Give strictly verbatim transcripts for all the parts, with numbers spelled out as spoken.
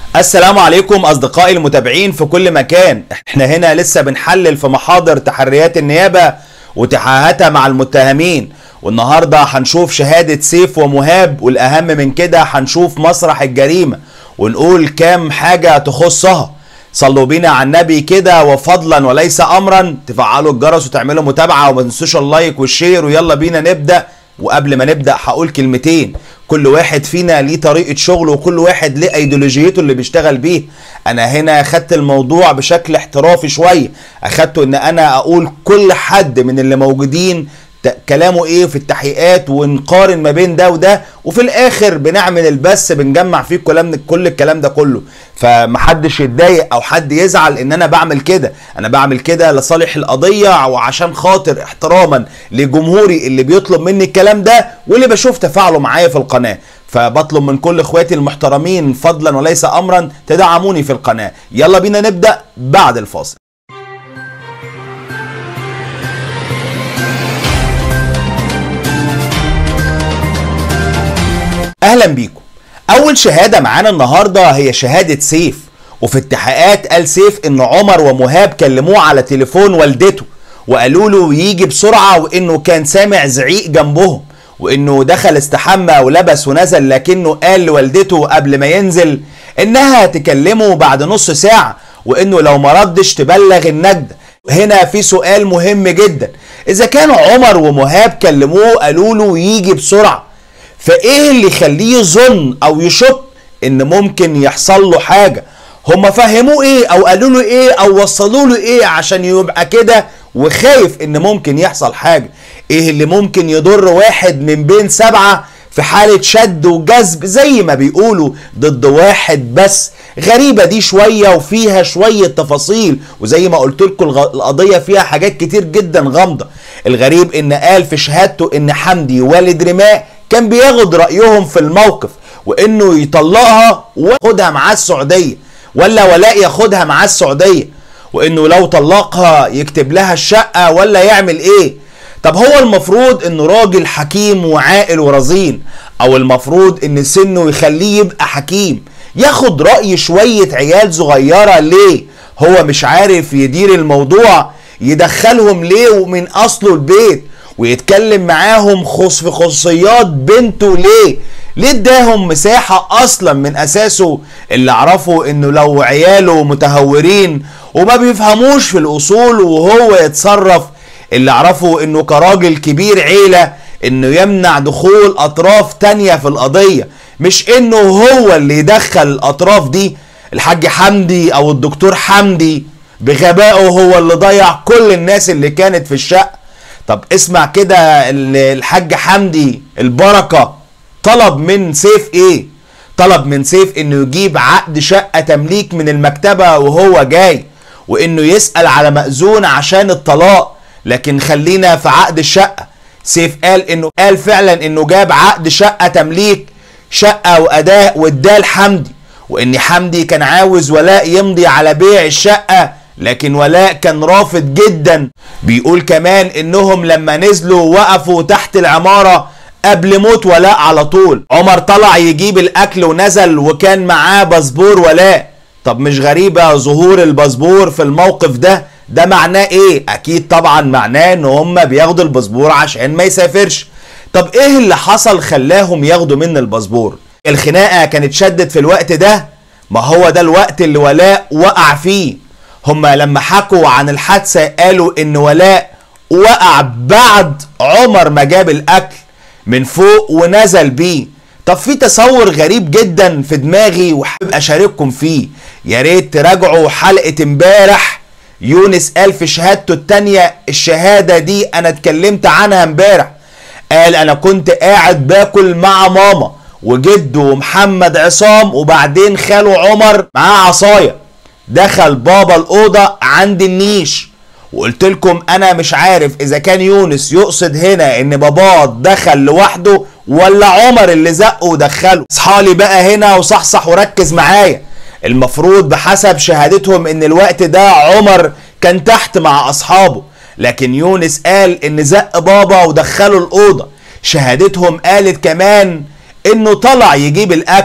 السلام عليكم أصدقائي المتابعين في كل مكان. احنا هنا لسه بنحلل في محاضر تحريات النيابة وتحاهاتها مع المتهمين، والنهاردة هنشوف شهادة سيف ومهاب، والأهم من كده هنشوف مسرح الجريمة ونقول كام حاجة تخصها. صلوا بينا على النبي كده، وفضلا وليس أمرا تفعلوا الجرس وتعملوا متابعة وما تنسوش اللايك والشير، ويلا بينا نبدأ. وقبل ما نبدأ هقول كلمتين. كل واحد فينا ليه طريقة شغله، وكل واحد ليه ايديولوجيته اللي بيشتغل بيه. انا هنا اخدت الموضوع بشكل احترافي شوية، اخدته ان انا اقول كل حد من اللي موجودين كلامه ايه في التحقيقات، ونقارن ما بين ده وده، وفي الاخر بنعمل البث بنجمع فيه كلام كل الكلام ده كله. فمحدش يتضايق او حد يزعل ان انا بعمل كده، انا بعمل كده لصالح القضية وعشان خاطر احتراما لجمهوري اللي بيطلب مني الكلام ده واللي بشوف تفاعله معايا في القناة. فبطلب من كل اخواتي المحترمين فضلا وليس امرا تدعموني في القناة. يلا بينا نبدأ بعد الفاصل. اهلا بيكم. اول شهادة معانا النهاردة هي شهادة سيف. وفي التحقيقات قال سيف ان عمر ومهاب كلموه على تليفون والدته وقالوا له يجي بسرعة، وانه كان سامع زعيق جنبهم، وانه دخل استحمى ولبس ونزل، لكنه قال لوالدته قبل ما ينزل انها تكلمه بعد نص ساعة، وانه لو ما ردش تبلغ النجدة. هنا في سؤال مهم جدا، اذا كان عمر ومهاب كلموه قالوا له يجي بسرعة، فايه اللي يخليه يظن او يشك ان ممكن يحصل له حاجة؟ هم فهموه ايه او قالوا له ايه او وصلوا له ايه عشان يبقى كده وخايف ان ممكن يحصل حاجة؟ ايه اللي ممكن يضر واحد من بين سبعة في حالة شد وجذب زي ما بيقولوا ضد واحد بس؟ غريبة دي شوية وفيها شوية تفاصيل، وزي ما قلت لكم القضية فيها حاجات كتير جدا غامضة. الغريب ان قال في شهادته ان حمدي والد رماء كان بياخد رأيهم في الموقف، وانه يطلقها وياخدها معاه السعودية، ولا ولاء ياخدها معاه السعودية، وانه لو طلقها يكتب لها الشقة، ولا يعمل ايه؟ طب هو المفروض انه راجل حكيم وعاقل ورزين، او المفروض ان سنه يخليه يبقى حكيم ياخد رأي شوية عيال صغيرة؟ ليه هو مش عارف يدير الموضوع؟ يدخلهم ليه ومن اصله البيت ويتكلم معاهم خص في خصوصيات بنته؟ ليه ليه اداهم مساحة اصلا من اساسه؟ اللي اعرفه انه لو عياله متهورين وما بيفهموش في الاصول وهو يتصرف، اللي اعرفه انه كراجل كبير عيلة انه يمنع دخول اطراف تانية في القضية، مش انه هو اللي يدخل الاطراف دي. الحاج حمدي او الدكتور حمدي بغبائه هو اللي ضيع كل الناس اللي كانت في الشقة. طب اسمع كده، الحاج حمدي البركة طلب من سيف ايه؟ طلب من سيف انه يجيب عقد شقة تمليك من المكتبة وهو جاي، وانه يسأل على مأذون عشان الطلاق. لكن خلينا في عقد الشقة. سيف قال انه قال فعلا انه جاب عقد شقة تمليك، شقة واداء واداه لحمدي، وان حمدي كان عاوز ولاء يمضي على بيع الشقة، لكن ولاء كان رافض جدا. بيقول كمان انهم لما نزلوا وقفوا تحت العمارة قبل موت ولاء على طول. عمر طلع يجيب الاكل ونزل وكان معاه باسبور ولاء. طب مش غريبة ظهور الباسبور في الموقف ده؟ ده معناه ايه؟ اكيد طبعا معناه ان هم بياخدوا الباسبور عشان ما يسافرش. طب ايه اللي حصل خلاهم ياخدوا من الباسبور؟ الخناقة كانت شدت في الوقت ده؟ ما هو ده الوقت اللي ولاء وقع فيه. هما لما حكوا عن الحادثة قالوا ان ولاء وقع بعد عمر ما جاب الاكل من فوق ونزل بيه. طب في تصور غريب جدا في دماغي وحابب اشارككم فيه، يا ريت تراجعوا حلقة امبارح. يونس قال في شهادته التانية، الشهادة دي انا اتكلمت عنها امبارح، قال انا كنت قاعد باكل مع ماما وجده ومحمد عصام، وبعدين خاله عمر معاه عصاية، دخل بابا الأوضة عند النيش. وقلت لكم انا مش عارف اذا كان يونس يقصد هنا ان باباه دخل لوحده ولا عمر اللي زقه ودخله. اصحالي بقى هنا وصحصح وركز معايا. المفروض بحسب شهادتهم ان الوقت ده عمر كان تحت مع اصحابه، لكن يونس قال ان زق بابا ودخله الأوضة. شهادتهم قالت كمان انه طلع يجيب الاكل،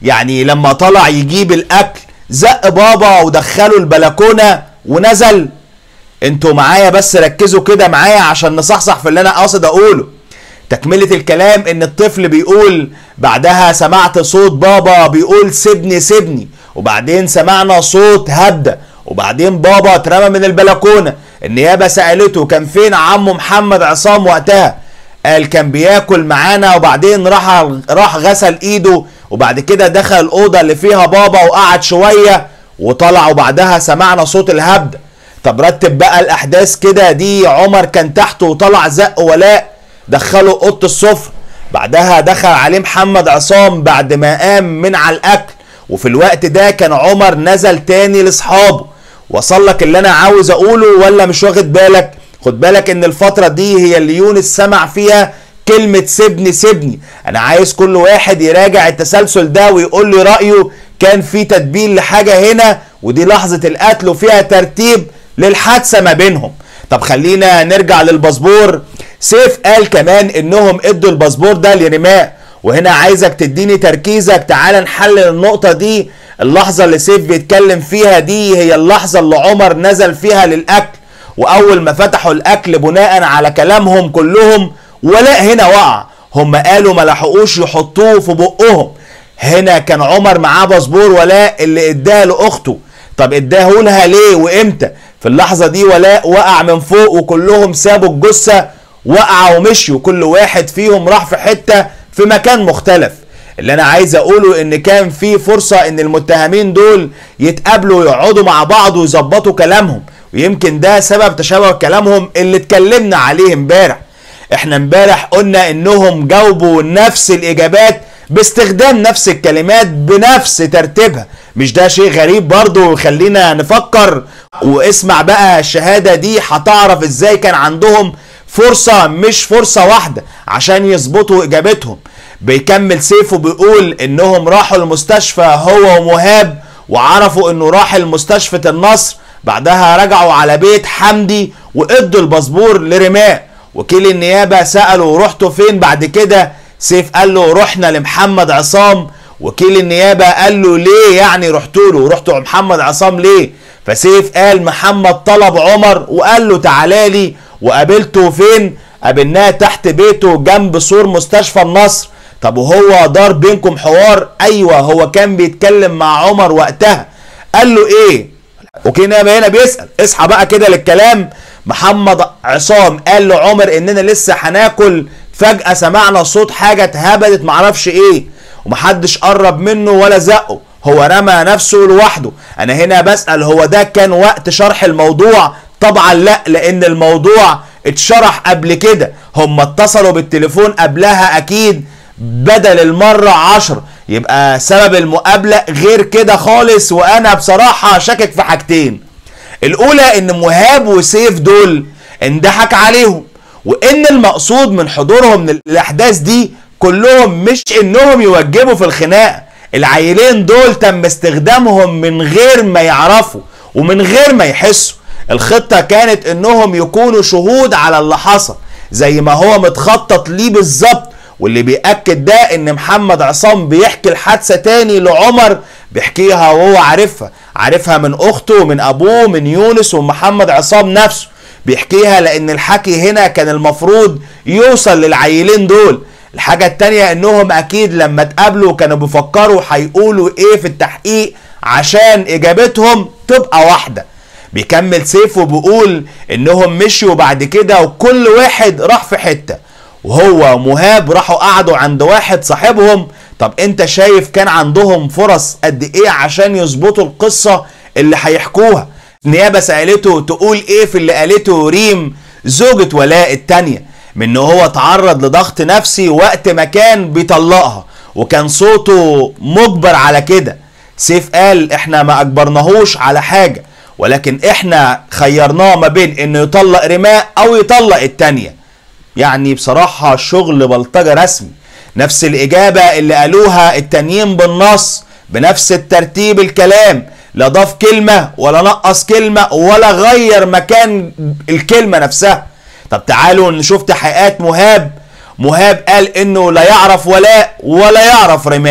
يعني لما طلع يجيب الاكل زق بابا ودخله البلكونه ونزل؟ انتوا معايا بس ركزوا كده معايا عشان نصحصح في اللي انا قاصد اقوله. تكملة الكلام ان الطفل بيقول بعدها سمعت صوت بابا بيقول سيبني سيبني، وبعدين سمعنا صوت هبدة، وبعدين بابا اترمى من البلكونة. النيابة سألته كان فين عمو محمد عصام وقتها؟ قال كان بياكل معانا، وبعدين راح راح غسل ايده، وبعد كده دخل الأوضة اللي فيها بابا وقعد شوية وطلع، وبعدها سمعنا صوت الهبدة. طب رتب بقى الأحداث كده، دي عمر كان تحته وطلع زق ولاء دخله اوضه السفره، بعدها دخل عليه محمد عصام بعد ما قام من على الاكل، وفي الوقت ده كان عمر نزل تاني لاصحابه. وصل لك اللي انا عاوز اقوله ولا مش واخد بالك؟ خد بالك ان الفتره دي هي اللي يونس سمع فيها كلمه سيبني سيبني. انا عايز كل واحد يراجع التسلسل ده ويقول لي رايه، كان في تدبير لحاجه هنا، ودي لحظه القتل وفيها ترتيب للحادثه ما بينهم. طب خلينا نرجع للباسبور. سيف قال كمان انهم ادوا الباسبور ده لرماء، وهنا عايزك تديني تركيزك. تعال نحلل النقطة دي. اللحظة اللي سيف بيتكلم فيها دي هي اللحظة اللي عمر نزل فيها للأكل، وأول ما فتحوا الأكل بناء على كلامهم كلهم ولاء هنا وقع. هم قالوا ما لحقوش يحطوه في بقهم. هنا كان عمر معاه باسبور ولاء اللي اداه لأخته. طب اداه لها ليه وامتى؟ في اللحظة دي ولاء وقع من فوق وكلهم سابوا الجثة وقعوا ومشيوا، كل واحد فيهم راح في حتة في مكان مختلف. اللي انا عايز اقوله ان كان في فرصة ان المتهمين دول يتقابلوا ويقعدوا مع بعض ويظبطوا كلامهم، ويمكن ده سبب تشابه كلامهم اللي اتكلمنا عليه امبارح. احنا امبارح قلنا انهم جاوبوا نفس الاجابات باستخدام نفس الكلمات بنفس ترتيبها. مش ده شيء غريب برضو؟ خلينا نفكر واسمع بقى الشهادة دي هتعرف ازاي كان عندهم فرصة مش فرصة واحدة عشان يظبطوا اجابتهم. بيكمل سيف وبيقول انهم راحوا المستشفى هو ومهاب، وعرفوا انه راح المستشفى النصر، بعدها رجعوا على بيت حمدي وادوا الباسبور لرماء. وكيل النيابة سأله رحتوا فين بعد كده؟ سيف قال له رحنا لمحمد عصام. وكيل النيابة قال له ليه يعني رحتوا له؟ رحتوا محمد عصام ليه؟ فسيف قال محمد طلب عمر وقال له تعالى لي. وقابلته فين؟ قابلناه تحت بيته جنب سور مستشفى النصر. طب وهو دار بينكم حوار؟ ايوه، هو كان بيتكلم مع عمر وقتها. قال له ايه؟ وكيل النيابة هنا بيسأل، اصحى بقى كده للكلام. محمد عصام قال له عمر اننا لسه هناكل، فجأة سمعنا صوت حاجة اتهبدت معرفش ايه، ومحدش قرب منه ولا زقه، هو رمى نفسه لوحده. انا هنا بسأل، هو ده كان وقت شرح الموضوع؟ طبعا لا، لان الموضوع اتشرح قبل كده. هم اتصلوا بالتليفون قبلها اكيد بدل المرة عشر، يبقى سبب المقابلة غير كده خالص. وانا بصراحة شاكك في حاجتين. الاولى ان مهاب وسيف دول اندحك عليهم، وان المقصود من حضورهم من الاحداث دي كلهم مش انهم يوجبوا في الخناقه. العيلين دول تم استخدامهم من غير ما يعرفوا ومن غير ما يحسوا. الخطه كانت انهم يكونوا شهود على اللي حصل زي ما هو متخطط ليه بالظبط. واللي بيأكد ده ان محمد عصام بيحكي الحادثه تاني لعمر، بيحكيها وهو عارفها عارفها من اخته من ابوه من يونس ومحمد عصام نفسه. بيحكيها لان الحكي هنا كان المفروض يوصل للعيلين دول. الحاجة التانية انهم اكيد لما اتقابلوا كانوا بيفكروا هيقولوا ايه في التحقيق عشان اجابتهم تبقى واحدة. بيكمل سيف وبيقول انهم مشيوا بعد كده وكل واحد راح في حتة، وهو ومهاب راحوا قعدوا عند واحد صاحبهم. طب انت شايف كان عندهم فرص قد ايه عشان يظبطوا القصة اللي هيحكوها؟ النيابة سألته تقول ايه في اللي قالته ريم زوجة ولاء التانية، من انه هو تعرض لضغط نفسي وقت ما كان بيطلقها وكان صوته مجبر على كده. سيف قال احنا ما اجبرناهوش على حاجة، ولكن احنا خيرناه ما بين انه يطلق رماء او يطلق التانية. يعني بصراحة شغل بلطجة رسمي. نفس الاجابة اللي قالوها التانيين بالنص بنفس الترتيب الكلام، لا ضاف كلمة ولا نقص كلمة ولا غير مكان الكلمة نفسها. طب تعالوا نشوف تحقيقات مهاب. مهاب قال انه لا يعرف ولاء ولا يعرف رماء،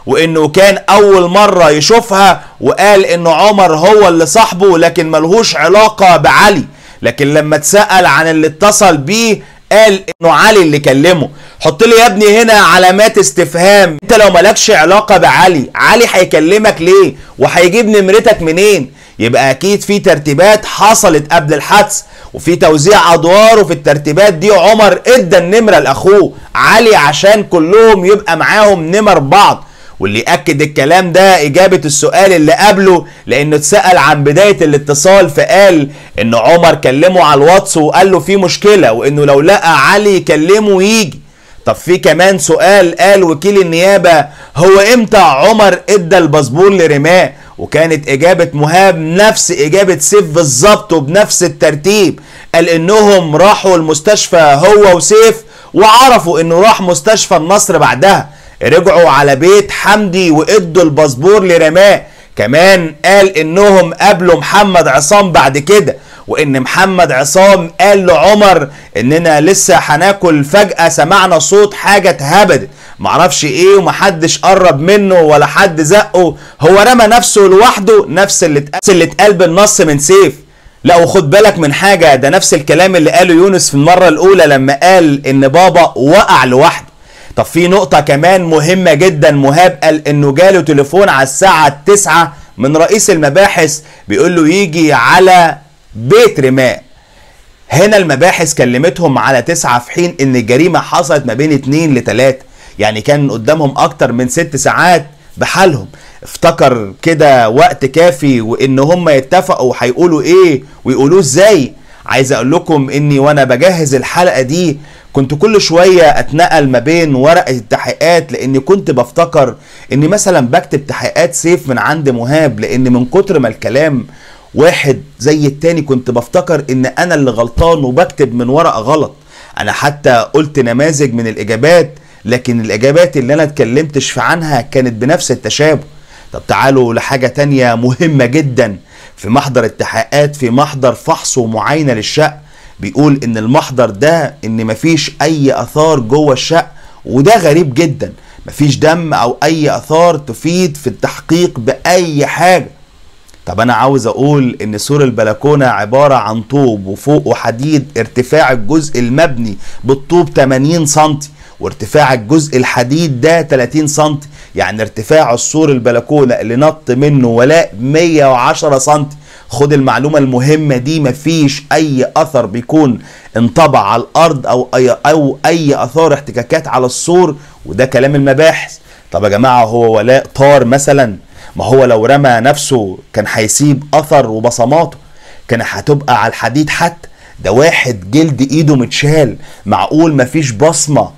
وانه كان اول مرة يشوفها، وقال انه عمر هو اللي صاحبه لكن ملهوش علاقة بعلي. لكن لما اتسأل عن اللي اتصل بيه قال انه علي اللي كلمه. حط لي يا ابني هنا علامات استفهام. انت لو مالكش علاقة بعلي، علي هيكلمك ليه؟ وهيجيب نمرتك منين؟ يبقى اكيد في ترتيبات حصلت قبل الحدث، وفي توزيع ادوار، وفي الترتيبات دي عمر ادى النمرة لاخوه علي عشان كلهم يبقى معاهم نمر بعض. واللي اكد الكلام ده اجابة السؤال اللي قبله، لانه اتسأل عن بداية الاتصال فقال ان عمر كلمه على الواتس وقال له في مشكلة، وانه لو لقى علي يكلمه ويجي. طب في كمان سؤال قال وكيل النيابة هو امتى عمر ادى الباسبور لرماء؟ وكانت اجابة مهاب نفس اجابة سيف بالظبط وبنفس الترتيب. قال انهم راحوا المستشفى هو وسيف، وعرفوا انه راح مستشفى النصر بعدها. رجعوا على بيت حمدي وادوا الباسبور لرماء. كمان قال انهم قابلوا محمد عصام بعد كده، وان محمد عصام قال لعمر اننا لسه هناكل، فجأة سمعنا صوت حاجة اتهبدت معرفش ايه، ومحدش قرب منه ولا حد زقه، هو رمى نفسه لوحده. نفس اللي اللي اتقال بالنص من سيف. لا وخد بالك من حاجة، ده نفس الكلام اللي قاله يونس في المرة الاولى لما قال ان بابا وقع لوحده. طب في نقطة كمان مهمة جدا، مهاب قال انه جاله تليفون على الساعة التسعة من رئيس المباحث بيقول له يجي على بيت رماء. هنا المباحث كلمتهم على تسعة في حين ان الجريمة حصلت ما بين اتنين لتلاتة، يعني كان قدامهم اكتر من ست ساعات بحالهم. افتكر كده وقت كافي وان هم يتفقوا هيقولوا ايه ويقولوه ازاي. عايز اقول لكم اني وانا بجهز الحلقة دي كنت كل شوية اتنقل ما بين ورقة التحقيقات، لاني كنت بفتكر اني مثلا بكتب تحقيقات سيف من عند مهاب، لان من كتر ما الكلام واحد زي التاني كنت بفتكر ان انا اللي غلطان وبكتب من ورقة غلط. انا حتى قلت نماذج من الاجابات، لكن الاجابات اللي انا اتكلمتش في عنها كانت بنفس التشابه. طب تعالوا لحاجة تانية مهمة جدا. في محضر التحقيقات، في محضر فحص ومعاينة للشقة، بيقول ان المحضر ده ان مفيش اي اثار جوه الشقة، وده غريب جدا. مفيش دم او اي اثار تفيد في التحقيق باي حاجة. طب انا عاوز اقول ان سور البلكونة عبارة عن طوب وفوقه حديد، ارتفاع الجزء المبني بالطوب تمانين سنتي، وارتفاع الجزء الحديد ده تلاتين سنتي، يعني ارتفاع السور البلكونة اللي نط منه ولاء مية وعشرة سنتي. خد المعلومة المهمة دي، مفيش اي اثر بيكون انطبع على الارض او اي او اي اثار احتكاكات على السور، وده كلام المباحث. طب يا جماعة هو ولاء طار مثلا؟ ما هو لو رمى نفسه كان هيسيب اثر وبصماته، كان هتبقى على الحديد حتى. ده واحد جلد ايده متشال، معقول مفيش بصمة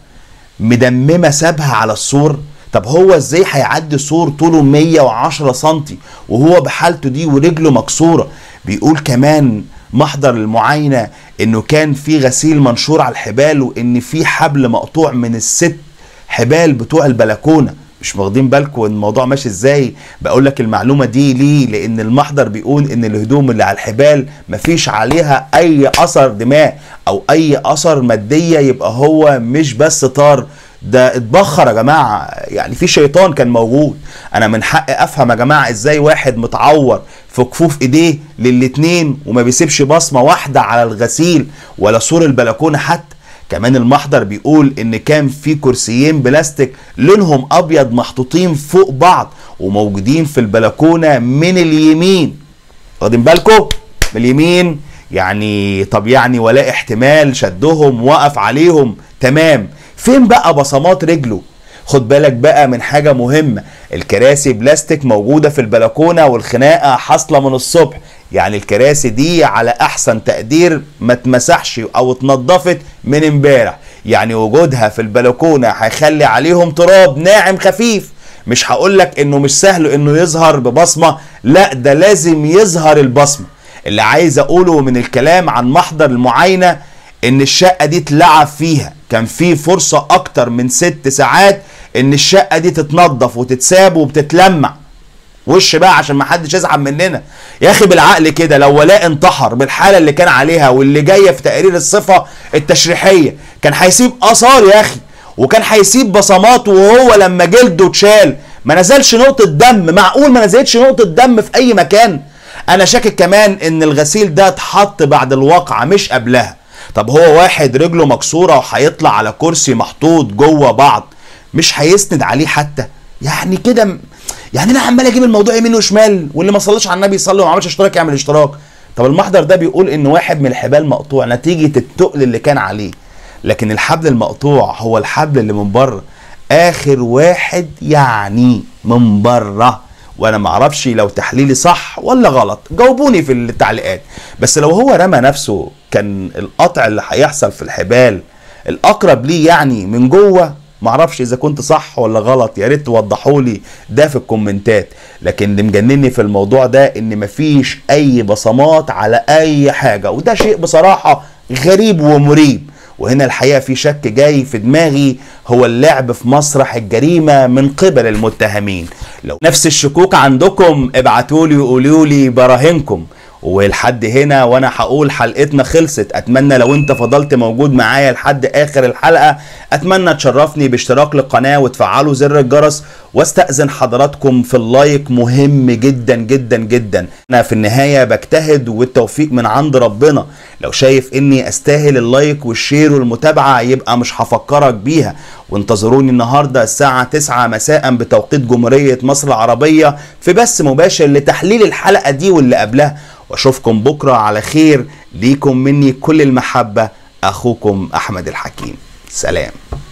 مدممة سابها على السور؟ طب هو ازاي هيعدي سور طوله مية وعشرة سنتي وهو بحالته دي ورجله مكسورة؟ بيقول كمان محضر المعاينة انه كان في غسيل منشور على الحبال، وان في حبل مقطوع من الست حبال بتوع البلكونة. مش واخدين بالكم الموضوع ماشي ازاي؟ بقول لك المعلومة دي ليه؟ لان المحضر بيقول ان الهدوم اللي على الحبال مفيش عليها اي اثر دماء او اي اثر مادية، يبقى هو مش بس طار، ده اتبخر يا جماعة، يعني في شيطان كان موجود. انا من حقي افهم يا جماعة ازاي واحد متعور في كفوف ايديه للاتنين وما بيسيبش بصمة واحدة على الغسيل ولا سور البلكونة حتى. كمان المحضر بيقول ان كان في كرسيين بلاستيك لونهم ابيض محطوطين فوق بعض وموجودين في البلكونة من اليمين. واخدين بالكم؟ من اليمين يعني. طب يعني ولا احتمال شدهم وقف عليهم؟ تمام. فين بقى بصمات رجله؟ خد بالك بقى من حاجة مهمة، الكراسي بلاستيك موجودة في البلكونة والخناقة حاصلة من الصبح، يعني الكراسي دي على احسن تقدير ما اتمسحش او اتنضفت من امبارح، يعني وجودها في البلكونة هيخلي عليهم تراب ناعم خفيف. مش هقولك انه مش سهل انه يظهر ببصمة، لا ده لازم يظهر البصمة. اللي عايز اقوله من الكلام عن محضر المعاينة ان الشقة دي اتلعب فيها، كان في فرصة اكتر من ست ساعات ان الشقة دي تتنضف وتتساب وبتتلمع. وش بقى عشان ما حدش يزعل مننا يا اخي بالعقل كده، لو ولاء انتحر بالحالة اللي كان عليها واللي جاية في تقرير الصفة التشريحية كان هيسيب اثار يا اخي، وكان هيسيب بصمات، وهو لما جلده اتشال ما نزلش نقطة دم؟ معقول ما نزلتش نقطة دم في اي مكان؟ انا شاكك كمان ان الغسيل ده اتحط بعد الواقعة مش قبلها. طب هو واحد رجله مكسورة وهيطلع على كرسي محطوط جوه بعض، مش هيسند عليه حتى؟ يعني كده يعني انا عمال اجيب الموضوع يمين وشمال، واللي ما صلىش على النبي يصلي وما عملش اشتراك يعمل اشتراك. طب المحضر ده بيقول ان واحد من الحبال مقطوع نتيجة التقل اللي كان عليه، لكن الحبل المقطوع هو الحبل اللي من بره، اخر واحد يعني من بره. وانا معرفش لو تحليلي صح ولا غلط، جاوبوني في التعليقات. بس لو هو رمى نفسه كان القطع اللي هيحصل في الحبال الاقرب ليه يعني من جوه. معرفش اذا كنت صح ولا غلط، يا ريت توضحوا لي ده في الكومنتات. لكن اللي مجنني في الموضوع ده ان مفيش اي بصمات على اي حاجه، وده شيء بصراحه غريب ومريب. وهنا الحقيقه في شك جاي في دماغي، هو اللعب في مسرح الجريمه من قبل المتهمين. لو نفس الشكوك عندكم ابعتوا لي وقولوا لي براهنكم. ولحد هنا وانا هقول حلقتنا خلصت. اتمنى لو انت فضلت موجود معايا لحد اخر الحلقة، اتمنى تشرفني باشتراك للقناة وتفعلوا زر الجرس، واستأذن حضراتكم في اللايك، مهم جدا جدا جدا. انا في النهاية بجتهد والتوفيق من عند ربنا. لو شايف اني استاهل اللايك والشير والمتابعة يبقى مش هفكرك بيها. وانتظروني النهاردة الساعة تسعة مساء بتوقيت جمهورية مصر العربية في بث مباشر لتحليل الحلقة دي واللي قبلها. واشوفكم بكرة على خير. ليكم مني كل المحبة، اخوكم احمد الحكيم. سلام.